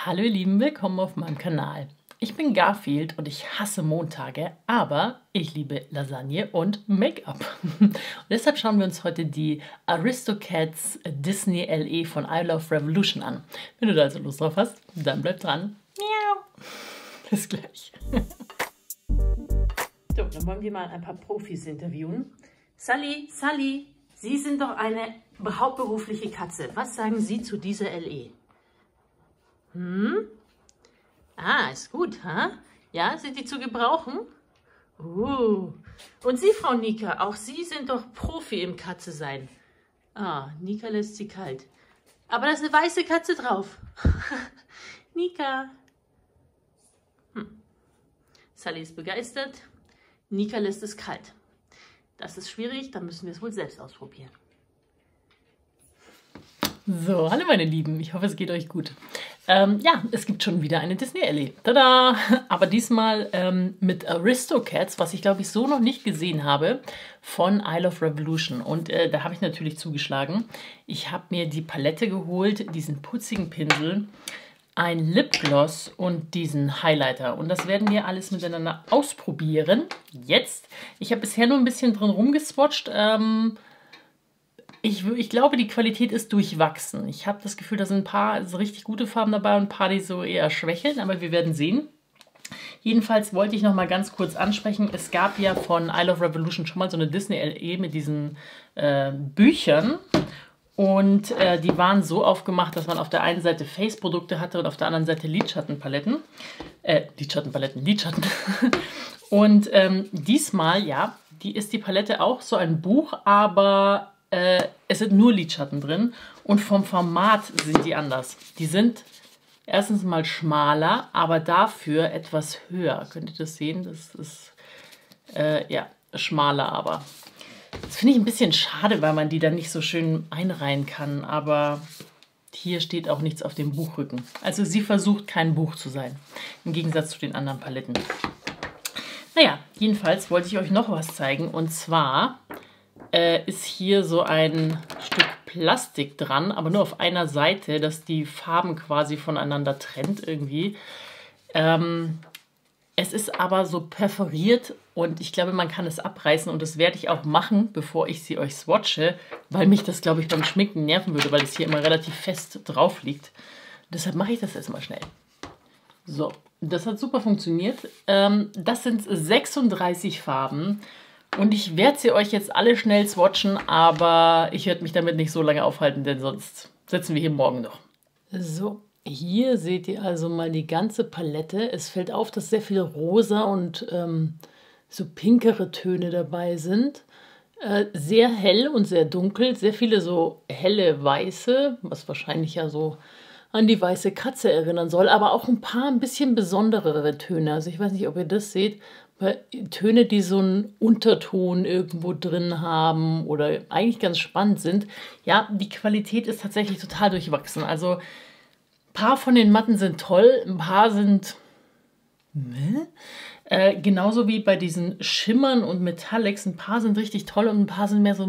Hallo ihr Lieben, willkommen auf meinem Kanal. Ich bin Garfield und ich hasse Montage, aber ich liebe Lasagne und Make-up. Und deshalb schauen wir uns heute die Aristocats Disney LE von I Love Revolution an. Wenn du da also Lust drauf hast, dann bleib dran. Miau. Bis gleich. So, dann wollen wir mal ein paar Profis interviewen. Sally, Sie sind doch eine hauptberufliche Katze. Was sagen Sie zu dieser LE? Ah, ist gut, ha? Ja, sind die zu gebrauchen? Und Sie, Frau Nika, auch Sie sind doch Profi im Katze sein. Ah, Nika lässt sie kalt. Aber da ist eine weiße Katze drauf. Nika. Sally ist begeistert. Nika lässt es kalt. Das ist schwierig, dann müssen wir es wohl selbst ausprobieren. So, hallo meine Lieben, ich hoffe es geht euch gut. Ja, es gibt schon wieder eine Disney LE. Tada! Aber diesmal mit Aristocats, was ich glaube ich so noch nicht gesehen habe, von I Love Revolution. Und da habe ich natürlich zugeschlagen. Ich habe mir die Palette geholt, diesen putzigen Pinsel, ein Lipgloss und diesen Highlighter. Und das werden wir alles miteinander ausprobieren. Jetzt. Ich habe bisher nur ein bisschen drin rumgeswatcht. Ich glaube, die Qualität ist durchwachsen. Ich habe das Gefühl, da sind ein paar so richtig gute Farben dabei und ein paar, die so eher schwächeln, aber wir werden sehen. Jedenfalls wollte ich noch mal ganz kurz ansprechen, es gab ja von I Love Revolution schon mal so eine Disney LE mit diesen Büchern und die waren so aufgemacht, dass man auf der einen Seite Face-Produkte hatte und auf der anderen Seite Lidschattenpaletten. Lidschatten. Und diesmal, ja, ist die Palette auch so ein Buch, aber es sind nur Lidschatten drin und vom Format sind die anders. Die sind erstens mal schmaler, aber dafür etwas höher. Könnt ihr das sehen? Das ist ja schmaler, aber das finde ich ein bisschen schade, weil man die dann nicht so schön einreihen kann. Aber hier steht auch nichts auf dem Buchrücken. Also sie versucht kein Buch zu sein, im Gegensatz zu den anderen Paletten. Naja, jedenfalls wollte ich euch noch was zeigen und zwar ist hier so ein Stück Plastik dran, aber nur auf einer Seite, dass die Farben quasi voneinander trennt irgendwie. Es ist aber so perforiert und ich glaube, man kann es abreißen und das werde ich auch machen, bevor ich sie euch swatche, weil mich das, glaube ich, beim Schminken nerven würde, weil es hier immer relativ fest drauf liegt. Deshalb mache ich das erstmal schnell. So, das hat super funktioniert. Das sind 36 Farben. Und ich werde sie euch jetzt alle schnell swatchen, aber ich werde mich damit nicht so lange aufhalten, denn sonst sitzen wir hier morgen noch. So, hier seht ihr also mal die ganze Palette. Es fällt auf, dass sehr viele rosa und so pinkere Töne dabei sind. Sehr hell und sehr dunkel, sehr viele so helle weiße, was wahrscheinlich ja so an die weiße Katze erinnern soll, aber auch ein paar ein bisschen besonderere Töne. Also ich weiß nicht, ob ihr das seht. Töne, die so einen Unterton irgendwo drin haben oder eigentlich ganz spannend sind. Ja, die Qualität ist tatsächlich total durchwachsen. Also ein paar von den Matten sind toll, ein paar sind genauso wie bei diesen Schimmern und Metallics. Ein paar sind richtig toll und ein paar sind mehr so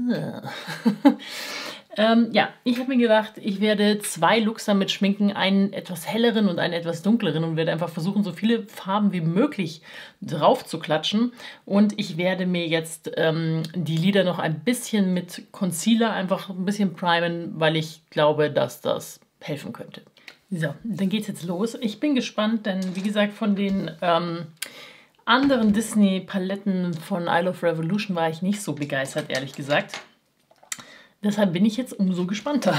ja, ich habe mir gedacht, ich werde 2 Looks damit schminken, einen etwas helleren und einen etwas dunkleren und werde einfach versuchen, so viele Farben wie möglich drauf zu klatschen. Und ich werde mir jetzt die Lider noch ein bisschen mit Concealer einfach ein bisschen primen, weil ich glaube, dass das helfen könnte. So, dann geht's jetzt los. Ich bin gespannt, denn wie gesagt, von den anderen Disney-Paletten von I Love Revolution war ich nicht so begeistert, ehrlich gesagt. Deshalb bin ich jetzt umso gespannter.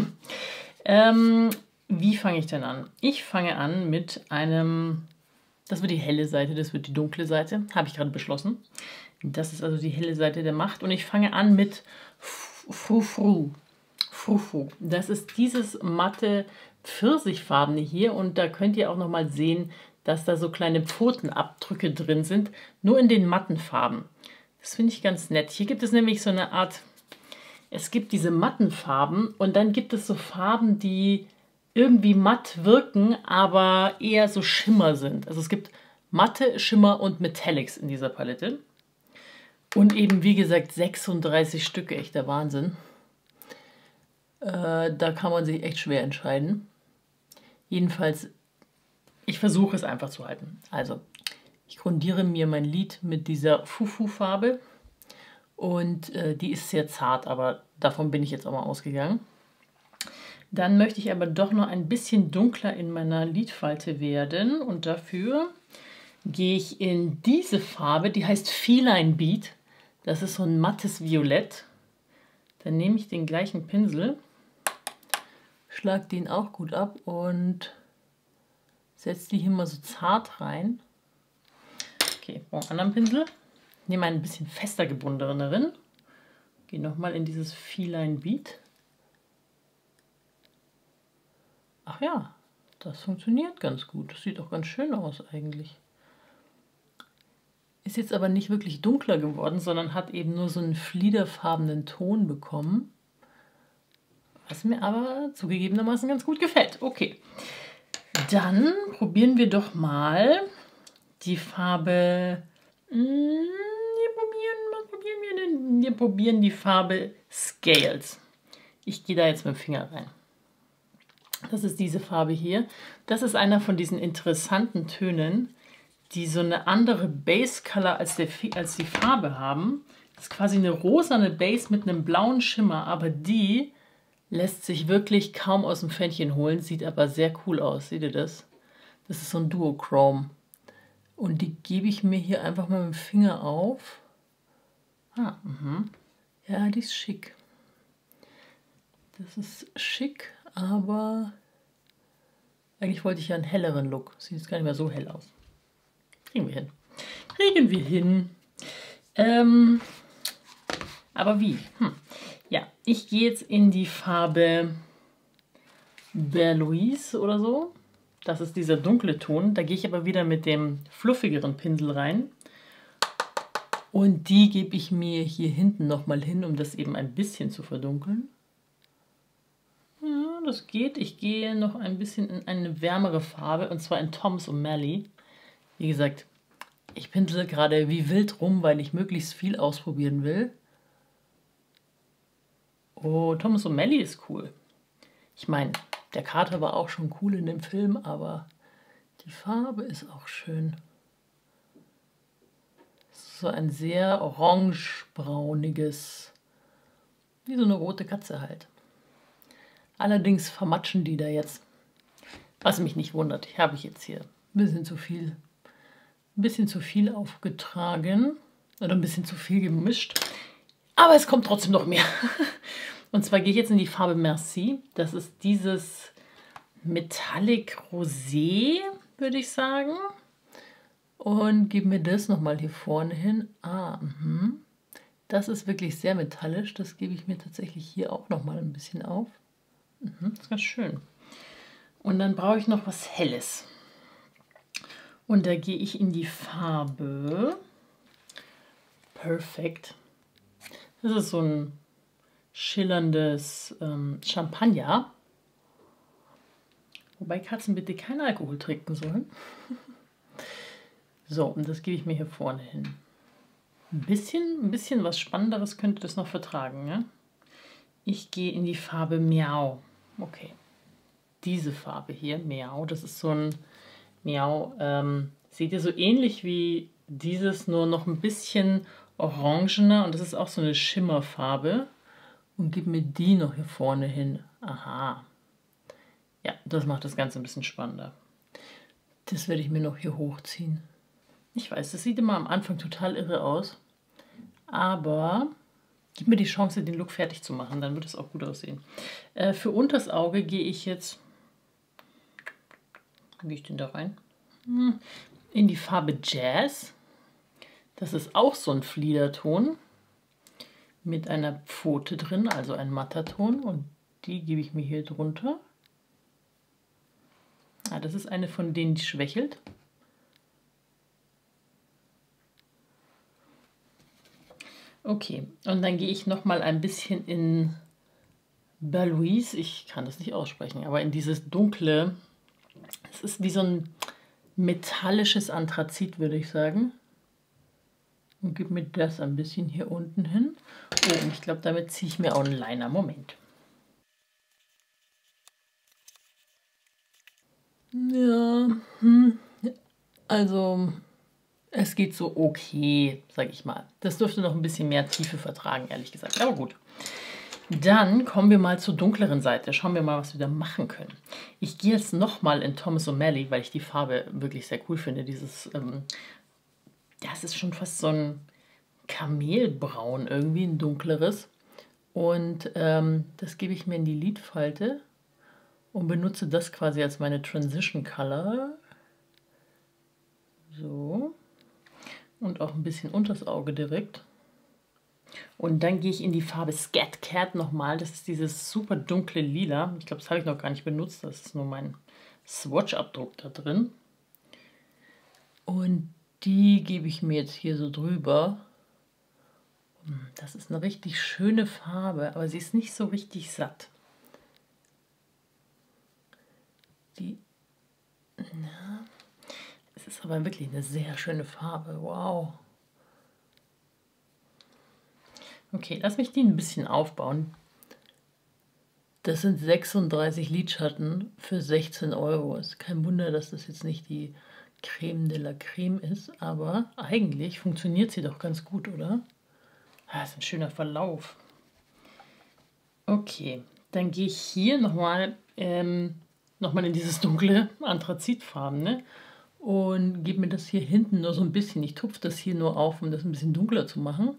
Wie fange ich denn an? Ich fange an mit einem, das wird die helle Seite, das wird die dunkle Seite, habe ich gerade beschlossen. Das ist also die helle Seite der Macht und ich fange an mit Frou-Frou. Frou-Frou. Das ist dieses matte Pfirsichfarbene hier und da könnt ihr auch nochmal sehen, dass da so kleine Pfotenabdrücke drin sind, nur in den matten Farben. Das finde ich ganz nett. Hier gibt es nämlich so eine Art... Es gibt diese matten Farben und dann gibt es so Farben, die irgendwie matt wirken, aber eher so Schimmer sind. Also es gibt matte, Schimmer und Metallics in dieser Palette. Und eben, wie gesagt, 36 Stücke, echt der Wahnsinn. Da kann man sich echt schwer entscheiden. Jedenfalls, ich versuche es einfach zu halten. Also, ich grundiere mir mein Lid mit dieser Fufu-Farbe und die ist sehr zart, aber davon bin ich jetzt auch mal ausgegangen. Dann möchte ich aber doch noch ein bisschen dunkler in meiner Lidfalte werden und dafür gehe ich in diese Farbe, die heißt Feline Bead. Das ist so ein mattes Violett. Dann nehme ich den gleichen Pinsel, schlage den auch gut ab und setze die hier mal so zart rein. Okay, brauche einen anderen Pinsel. Nehme einen bisschen fester gebundeneren. Gehe nochmal in dieses Feline Bead. Ach ja, das funktioniert ganz gut. Das sieht auch ganz schön aus eigentlich. Ist jetzt aber nicht wirklich dunkler geworden, sondern hat eben nur so einen fliederfarbenen Ton bekommen. Was mir aber zugegebenermaßen ganz gut gefällt. Okay, dann probieren wir doch mal die Farbe... Was probieren wir denn? Wir probieren die Farbe Scales. Ich gehe da jetzt mit dem Finger rein. Das ist diese Farbe hier. Das ist einer von diesen interessanten Tönen, die so eine andere Base Color als die Farbe haben. Das ist quasi eine rosane Base mit einem blauen Schimmer, aber die lässt sich wirklich kaum aus dem Pfännchen holen, sieht aber sehr cool aus. Seht ihr das? Das ist so ein Duochrome. Und die gebe ich mir hier einfach mal mit dem Finger auf. Ja, die ist schick. Das ist schick, aber eigentlich wollte ich ja einen helleren Look. Sieht jetzt gar nicht mehr so hell aus. Kriegen wir hin. Kriegen wir hin. Aber wie? Ja, ich gehe jetzt in die Farbe Bear Louise oder so. Das ist dieser dunkle Ton. Da gehe ich aber wieder mit dem fluffigeren Pinsel rein. Und die gebe ich mir hier hinten nochmal hin, um das eben ein bisschen zu verdunkeln. Ja, das geht. Ich gehe noch ein bisschen in eine wärmere Farbe, und zwar in Tom's O'Malley. Wie gesagt, ich pinsel gerade wie wild rum, weil ich möglichst viel ausprobieren will. Oh, Thomas O'Malley ist cool. Ich meine, der Kater war auch schon cool in dem Film, aber die Farbe ist auch schön. So ein sehr orange-brauniges, wie so eine rote Katze halt. Allerdings vermatschen die da jetzt. Was mich nicht wundert, habe ich jetzt hier ein bisschen zu viel aufgetragen oder ein bisschen zu viel gemischt. Aber es kommt trotzdem noch mehr. Und zwar gehe ich jetzt in die Farbe Merci. Das ist dieses Metallic Rosé, würde ich sagen. Und gebe mir das nochmal hier vorne hin. Das ist wirklich sehr metallisch. Das gebe ich mir tatsächlich hier auch nochmal ein bisschen auf. Das ist ganz schön. Und dann brauche ich noch was Helles. Und da gehe ich in die Farbe Perfect. Das ist so ein schillerndes Champagner. Wobei Katzen bitte keinen Alkohol trinken sollen. So, und das gebe ich mir hier vorne hin. Ein bisschen was Spannenderes könnte das noch vertragen. Ja? Ich gehe in die Farbe Miau. Okay. Diese Farbe hier, Miau, das ist so ein Miau. Seht ihr, so ähnlich wie dieses, nur noch ein bisschen orangener. Und das ist auch so eine Schimmerfarbe. Und gebe mir die noch hier vorne hin. Aha. Ja, das macht das Ganze ein bisschen spannender. Das werde ich mir noch hier hochziehen. Ich weiß, das sieht immer am Anfang total irre aus. Aber gib mir die Chance, den Look fertig zu machen. Dann wird es auch gut aussehen. Für unters Auge gehe ich jetzt... Wie gehe ich denn da rein? In die Farbe Jazz. Das ist auch so ein Fliederton. Mit einer Pfote drin, also ein matter Ton. Und die gebe ich mir hier drunter. Das ist eine von denen, die schwächelt. Okay, und dann gehe ich nochmal ein bisschen in Bear Louise, ich kann das nicht aussprechen, aber in dieses dunkle, es ist wie so ein metallisches Anthrazit, würde ich sagen. Und gebe mir das ein bisschen hier unten hin. Oh, und ich glaube, damit ziehe ich mir auch einen Liner. Moment. Ja, also es geht so okay, sag ich mal. Das dürfte noch ein bisschen mehr Tiefe vertragen, ehrlich gesagt. Aber gut. Dann kommen wir mal zur dunkleren Seite. Schauen wir mal, was wir da machen können. Ich gehe jetzt nochmal in Thomas O'Malley, weil ich die Farbe wirklich sehr cool finde. Dieses, ja, es ist schon fast so ein Kamelbraun irgendwie, ein dunkleres. Und das gebe ich mir in die Lidfalte und benutze das quasi als meine Transition Color. So. Und auch ein bisschen unters Auge direkt. Und dann gehe ich in die Farbe Scat Cat nochmal. Das ist dieses super dunkle Lila. Ich glaube, das habe ich noch gar nicht benutzt. Das ist nur mein Swatch-Abdruck da drin. Und die gebe ich mir jetzt hier so drüber. Das ist eine richtig schöne Farbe, aber sie ist nicht so richtig satt. Es ist aber wirklich eine sehr schöne Farbe. Wow. Okay, lass mich die ein bisschen aufbauen. Das sind 36 Lidschatten für 16 Euro. Ist kein Wunder, dass das jetzt nicht die Creme de la Creme ist, aber eigentlich funktioniert sie doch ganz gut, oder? Ah, ist ein schöner Verlauf. Okay, dann gehe ich hier nochmal in dieses dunkle Anthrazitfarbene und gebe mir das hier hinten nur so ein bisschen. Ich tupfe das hier nur auf, um das ein bisschen dunkler zu machen.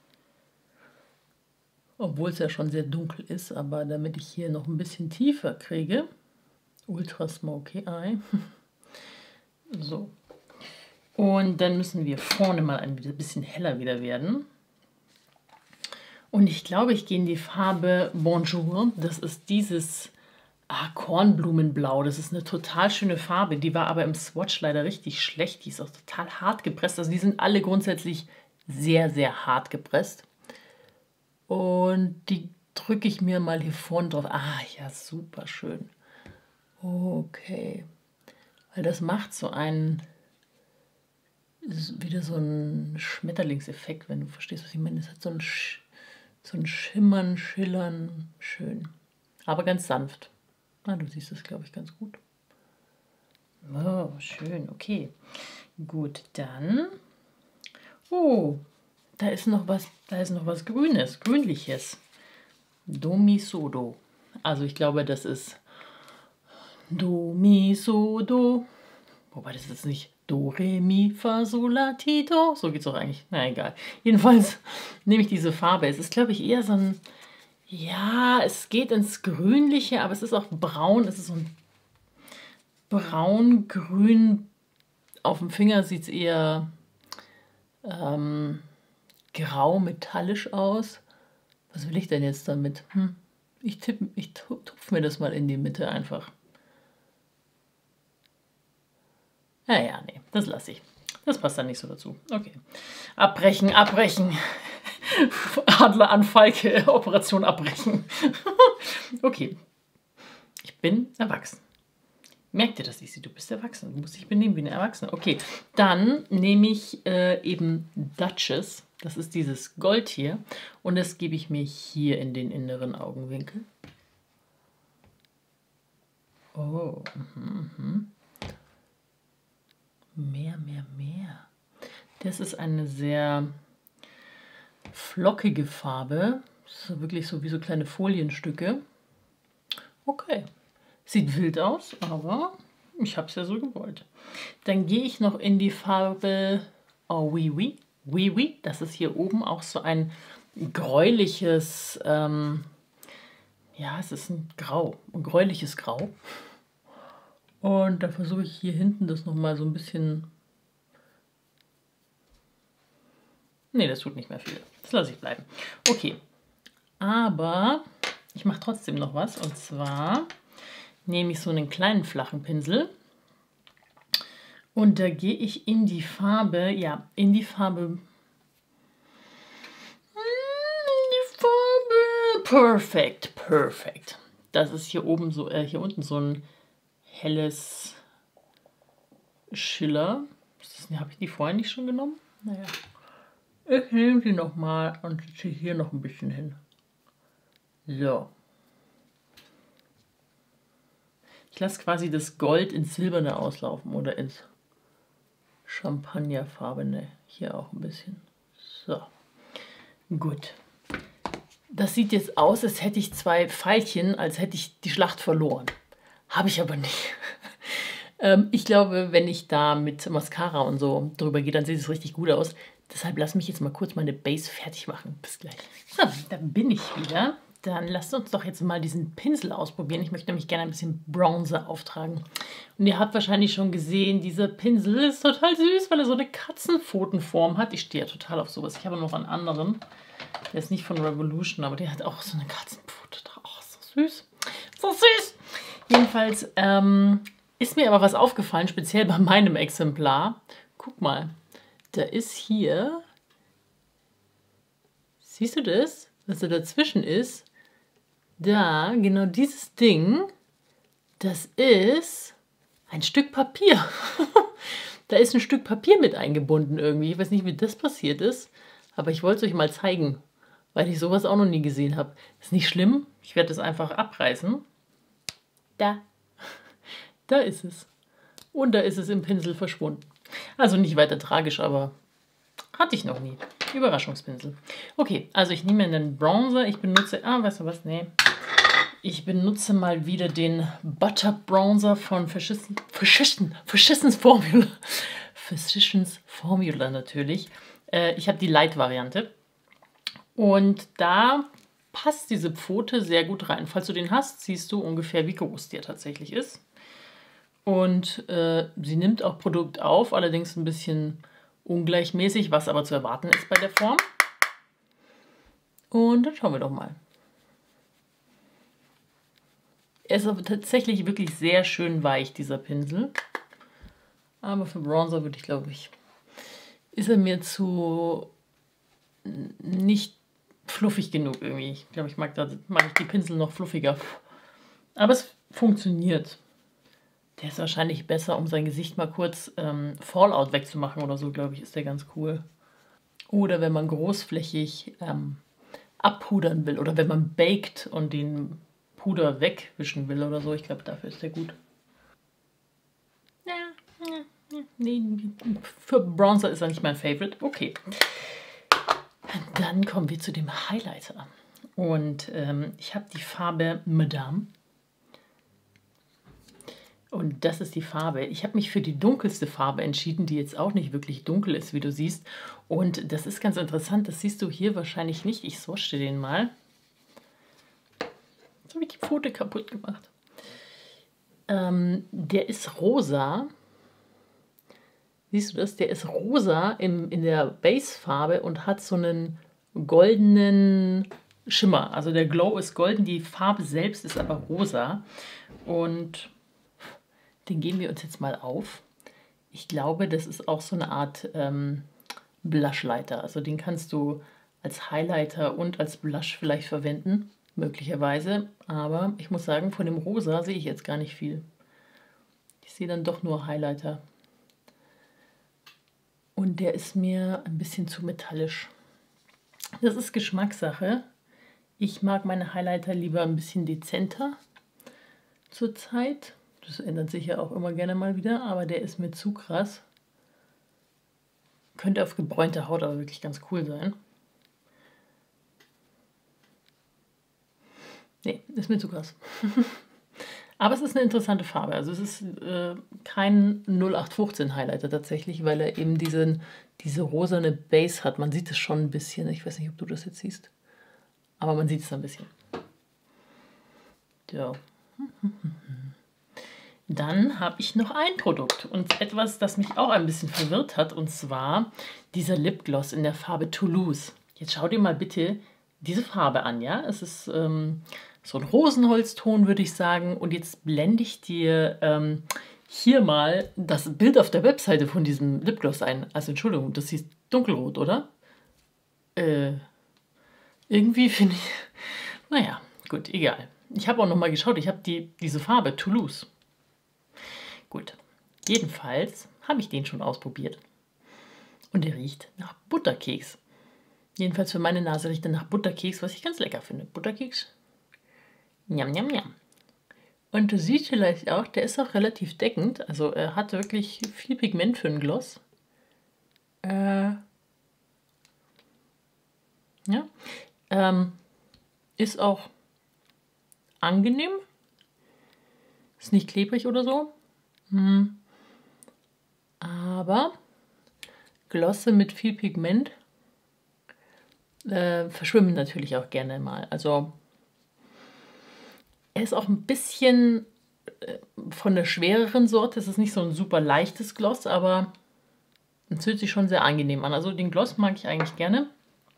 Obwohl es ja schon sehr dunkel ist, aber damit ich hier noch ein bisschen tiefer kriege. Ultra Smoky Eye. So. Und dann müssen wir vorne mal ein bisschen heller wieder werden. Und ich glaube, ich gehe in die Farbe Bonjour. Das ist dieses Kornblumenblau. Das ist eine total schöne Farbe. Die war aber im Swatch leider richtig schlecht. Die ist auch total hart gepresst. Also die sind alle grundsätzlich sehr, sehr hart gepresst. Und die drücke ich mir mal hier vorne drauf. Ah, ja, super schön. Okay. Weil das macht so einen, wieder so einen Schmetterlingseffekt, wenn du verstehst, was ich meine. Das hat so ein Schimmern, Schillern, schön. Aber ganz sanft. Ah, du siehst das, glaube ich, ganz gut. Oh, schön, okay. Gut, dann. Oh, da ist noch was Grünes, Grünliches. Domisodo. Also ich glaube, das ist Domisodo. Wobei das ist nicht Do, Re, Mi, Fa, Sol, La, Ti, Do. So geht's doch eigentlich. Na egal. Jedenfalls nehme ich diese Farbe. Es ist, glaube ich, eher so ein, ja, es geht ins Grünliche, aber es ist auch braun. Es ist so ein braun-grün. Auf dem Finger sieht es eher grau metallisch aus. Was will ich denn jetzt damit? Ich tupfe mir das mal in die Mitte einfach. Ja, nee, das lasse ich. Das passt dann nicht so dazu. Okay. Abbrechen, abbrechen. Adler an Falke, Operation abbrechen. Okay. Ich bin erwachsen. Merkt ihr das, Isi? Du bist erwachsen. Du musst dich benehmen wie eine Erwachsene. Okay, dann nehme ich eben Duchess. Das ist dieses Gold hier. Und das gebe ich mir hier in den inneren Augenwinkel. Oh, Mehr, mehr, mehr. Das ist eine sehr flockige Farbe. Das ist wirklich so wie so kleine Folienstücke. Okay. Sieht wild aus, aber ich habe es ja so gewollt. Dann gehe ich noch in die Farbe Oui Oui. Oui Oui, das ist hier oben auch so ein gräuliches, ja, es ist ein Grau, ein gräuliches Grau. Und da versuche ich hier hinten das nochmal so ein bisschen... Nee, das tut nicht mehr viel. Das lasse ich bleiben. Okay, aber ich mache trotzdem noch was. Und zwar nehme ich so einen kleinen flachen Pinsel. Und da gehe ich in die Farbe, ja, in die Farbe Perfect, Perfect. Das ist hier oben so, hier unten so ein helles Schiller. Habe ich die vorher nicht schon genommen? Naja. Ich nehme die nochmal und ziehe hier noch ein bisschen hin. So. Ich lasse quasi das Gold ins Silberne auslaufen oder ins Champagnerfarbene. Hier auch ein bisschen. So, gut. Das sieht jetzt aus, als hätte ich 2 Pfeilchen, als hätte ich die Schlacht verloren. Habe ich aber nicht. Ich glaube, wenn ich da mit Mascara und so drüber gehe, dann sieht es richtig gut aus. Deshalb lass mich jetzt mal kurz meine Base fertig machen. Bis gleich. So, da bin ich wieder. Dann lasst uns doch jetzt mal diesen Pinsel ausprobieren. Ich möchte nämlich gerne ein bisschen Bronzer auftragen. Und ihr habt wahrscheinlich schon gesehen, dieser Pinsel ist total süß, weil er so eine Katzenpfotenform hat. Ich stehe ja total auf sowas. Ich habe noch einen anderen. Der ist nicht von Revolution, aber der hat auch so eine Katzenpfote drauf. Oh, so süß. So süß. Jedenfalls ist mir aber was aufgefallen, speziell bei meinem Exemplar. Guck mal, da ist hier, siehst du das, was da dazwischen ist? Da, genau dieses Ding, das ist ein Stück Papier. Da ist ein Stück Papier mit eingebunden irgendwie. Ich weiß nicht, wie das passiert ist, aber ich wollte es euch mal zeigen, weil ich sowas auch noch nie gesehen habe. Ist nicht schlimm, ich werde es einfach abreißen. Da ist es. Und da ist es im Pinsel verschwunden. Also nicht weiter tragisch, aber hatte ich noch nie. Überraschungspinsel. Okay, also ich nehme einen Bronzer. Ich benutze, weißt du was? Nee. Ich benutze mal wieder den Butter Bronzer von Physicians Formula. Physicians Formula natürlich. Ich habe die Light-Variante. Und da passt diese Pfote sehr gut rein. Falls du den hast, siehst du ungefähr, wie groß der tatsächlich ist. Und sie nimmt auch Produkt auf, allerdings ein bisschen ungleichmäßig, was aber zu erwarten ist bei der Form. Und dann schauen wir doch mal. Er ist aber tatsächlich wirklich sehr schön weich, dieser Pinsel. Aber für Bronzer würde ich, glaube ich, ist er mir zu nicht fluffig genug irgendwie. Ich glaube, ich mag die Pinsel noch fluffiger. Aber es funktioniert. Der ist wahrscheinlich besser, um sein Gesicht mal kurz Fallout wegzumachen oder so, glaube ich, ist der ganz cool. Oder wenn man großflächig abpudern will oder wenn man baked und den Puder wegwischen will oder so, ich glaube, dafür ist der gut. Nee, für Bronzer ist er nicht mein Favorite. Okay. Dann kommen wir zu dem Highlighter. Und ich habe die Farbe Madame. Und das ist die Farbe. Ich habe mich für die dunkelste Farbe entschieden, die jetzt auch nicht wirklich dunkel ist, wie du siehst. Und das ist ganz interessant, das siehst du hier wahrscheinlich nicht. Ich swatche den mal. Jetzt habe ich die Pfote kaputt gemacht. Der ist rosa. Siehst du das? Der ist rosa in der Basefarbe und hat so einen goldenen Schimmer. Also der Glow ist golden, die Farbe selbst ist aber rosa. Und den geben wir uns jetzt mal auf. Ich glaube, das ist auch so eine Art Blushlighter. Also den kannst du als Highlighter und als Blush vielleicht verwenden, möglicherweise. Aber ich muss sagen, von dem Rosa sehe ich jetzt gar nicht viel. Ich sehe dann doch nur Highlighter. Und der ist mir ein bisschen zu metallisch. Das ist Geschmackssache. Ich mag meine Highlighter lieber ein bisschen dezenter zurzeit. Das ändert sich ja auch immer gerne mal wieder, aber der ist mir zu krass. Könnte auf gebräunte Haut aber wirklich ganz cool sein. Nee, ist mir zu krass. Aber es ist eine interessante Farbe. Also es ist kein 0815 Highlighter tatsächlich, weil er eben diese rosane Base hat. Man sieht es schon ein bisschen. Ich weiß nicht, ob du das jetzt siehst. Aber man sieht es ein bisschen. So. Dann habe ich noch ein Produkt und etwas, das mich auch ein bisschen verwirrt hat, und zwar dieser Lipgloss in der Farbe Toulouse. Jetzt schau dir mal bitte diese Farbe an, ja? Es ist so ein Rosenholzton, würde ich sagen. Und jetzt blende ich dir hier mal das Bild auf der Webseite von diesem Lipgloss ein. Also Entschuldigung, das ist dunkelrot, oder? Irgendwie finde ich... Naja, gut, egal. Ich habe auch noch mal geschaut, ich habe diese Farbe Toulouse. Gut, jedenfalls habe ich den schon ausprobiert. Und der riecht nach Butterkeks. Jedenfalls für meine Nase riecht er nach Butterkeks, was ich ganz lecker finde. Butterkeks. Njam, njam, njam. Und du siehst vielleicht auch, der ist auch relativ deckend. Also er hat wirklich viel Pigment für einen Gloss. Ja. Ist auch angenehm. Ist nicht klebrig oder so. Aber Glosse mit viel Pigment verschwimmen natürlich auch gerne mal. Also er ist auch ein bisschen von der schwereren Sorte. Es ist nicht so ein super leichtes Gloss, aber es fühlt sich schon sehr angenehm an. Also den Gloss mag ich eigentlich gerne.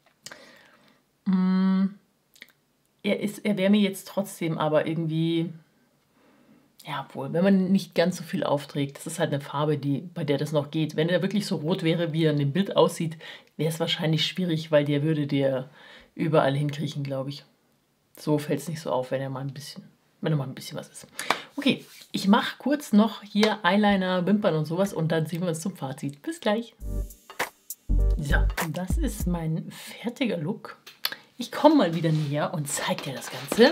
Er wäre mir jetzt trotzdem aber irgendwie, ja, obwohl, wenn man nicht ganz so viel aufträgt, das ist halt eine Farbe, bei der das noch geht. Wenn er wirklich so rot wäre, wie er in dem Bild aussieht, wäre es wahrscheinlich schwierig, weil der würde dir überall hinkriechen, glaube ich. So fällt es nicht so auf, wenn er mal ein bisschen was ist. Okay, ich mache kurz noch hier Eyeliner, Wimpern und sowas und dann sehen wir uns zum Fazit. Bis gleich. So, das ist mein fertiger Look. Ich komme mal wieder näher und zeige dir das Ganze.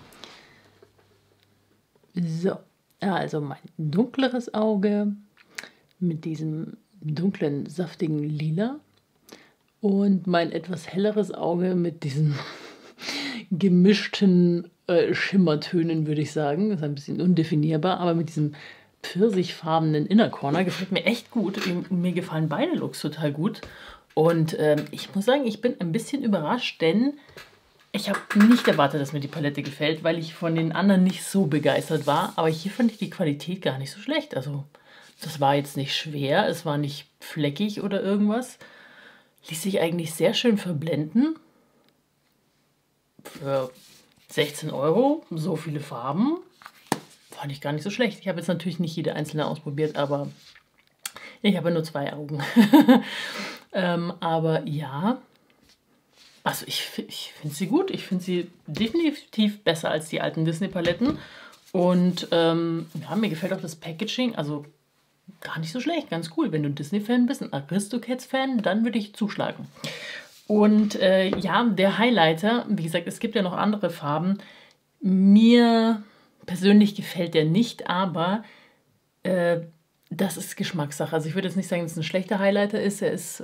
So, also mein dunkleres Auge mit diesem dunklen, saftigen Lila und mein etwas helleres Auge mit diesen gemischten Schimmertönen, würde ich sagen. Das ist ein bisschen undefinierbar, aber mit diesem pfirsichfarbenen Inner Corner gefällt mir echt gut. Mir gefallen beide Looks total gut. Und ich muss sagen, ich bin ein bisschen überrascht, denn ich habe nicht erwartet, dass mir die Palette gefällt, weil ich von den anderen nicht so begeistert war. Aber hier fand ich die Qualität gar nicht so schlecht. Also das war jetzt nicht schwer, es war nicht fleckig oder irgendwas. Ließ sich eigentlich sehr schön verblenden. Für 16 €, so viele Farben, fand ich gar nicht so schlecht. Ich habe jetzt natürlich nicht jede einzelne ausprobiert, aber ich habe nur 2 Augen. Aber ja, also ich finde sie gut. Ich finde sie definitiv besser als die alten Disney-Paletten. Und ja, mir gefällt auch das Packaging, also gar nicht so schlecht, ganz cool. Wenn du ein Disney-Fan bist, ein Aristocats-Fan, dann würde ich zuschlagen. Und ja, der Highlighter, wie gesagt, es gibt ja noch andere Farben. Mir persönlich gefällt der nicht, aber das ist Geschmackssache. Also ich würde jetzt nicht sagen, dass es ein schlechter Highlighter ist. Er ist,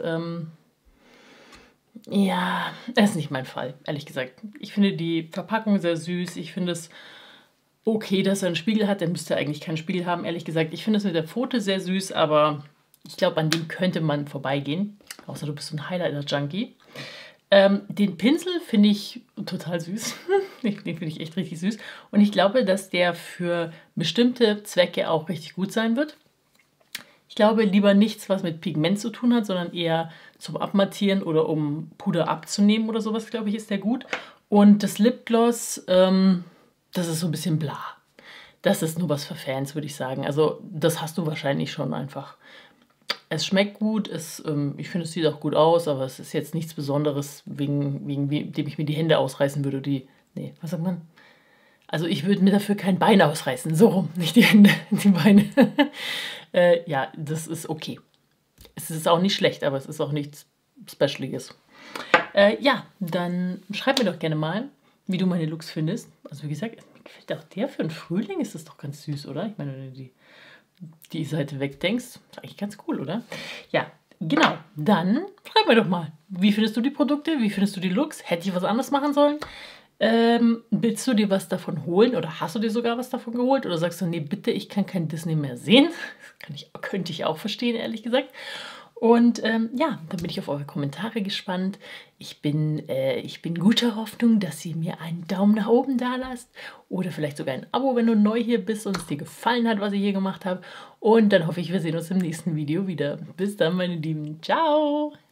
ja, er ist nicht mein Fall, ehrlich gesagt. Ich finde die Verpackung sehr süß. Ich finde es okay, dass er einen Spiegel hat. Der müsste eigentlich keinen Spiegel haben, ehrlich gesagt. Ich finde es mit der Pfote sehr süß, aber ich glaube, an dem könnte man vorbeigehen. Außer du bist so ein Highlighter-Junkie. Den Pinsel finde ich total süß. Den finde ich echt richtig süß. Und ich glaube, dass der für bestimmte Zwecke auch richtig gut sein wird. Ich glaube lieber nichts, was mit Pigment zu tun hat, sondern eher zum Abmattieren oder um Puder abzunehmen oder sowas, glaube ich, ist der gut. Und das Lipgloss, das ist so ein bisschen bla. Das ist nur was für Fans, würde ich sagen. Also das hast du wahrscheinlich schon einfach. Es schmeckt gut, ich finde, es sieht auch gut aus, aber es ist jetzt nichts Besonderes, wegen dem ich mir die Hände ausreißen würde. Nee, was sagt man? Also ich würde mir dafür kein Bein ausreißen, so rum, nicht die Hände, die Beine. Ja, das ist okay. Es ist auch nicht schlecht, aber es ist auch nichts Specialiges. Ja, dann schreib mir doch gerne mal, wie du meine Looks findest. Also wie gesagt, mir gefällt auch der für einen Frühling, ist das doch ganz süß, oder? Ich meine, wenn du die Seite wegdenkst, ist eigentlich ganz cool, oder? Ja, genau. Dann schreib mir doch mal, wie findest du die Produkte? Wie findest du die Looks? Hätte ich was anderes machen sollen? Willst du dir was davon holen oder hast du dir sogar was davon geholt? Oder sagst du, nee, bitte, ich kann kein Disney mehr sehen? Könnte ich auch verstehen, ehrlich gesagt. Und ja, dann bin ich auf eure Kommentare gespannt. Ich bin guter Hoffnung, dass ihr mir einen Daumen nach oben da lasst oder vielleicht sogar ein Abo, wenn du neu hier bist und es dir gefallen hat, was ich hier gemacht habe. Und dann hoffe ich, wir sehen uns im nächsten Video wieder. Bis dann, meine Lieben. Ciao!